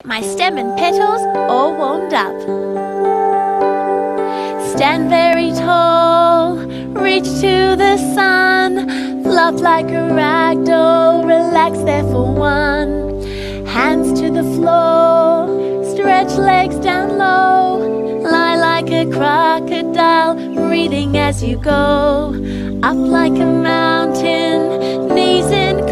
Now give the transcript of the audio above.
my stem and petals all warmed up. Stand very tall, reach to the sun, flop like a rag doll, relax there for one. Hands to the floor, stretch legs down low, lie like a crocodile, breathing as you go. Up like a mountain, knees in